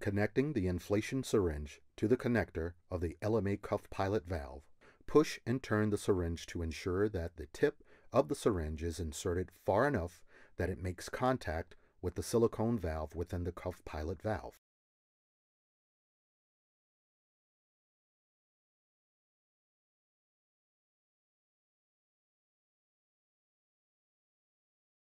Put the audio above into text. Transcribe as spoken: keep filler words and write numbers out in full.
connecting the inflation syringe to the connector of the L M A Cuff Pilot Valve, push and turn the syringe to ensure that the tip of the syringe is inserted far enough that it makes contact with the silicone valve within the cuff pilot valve.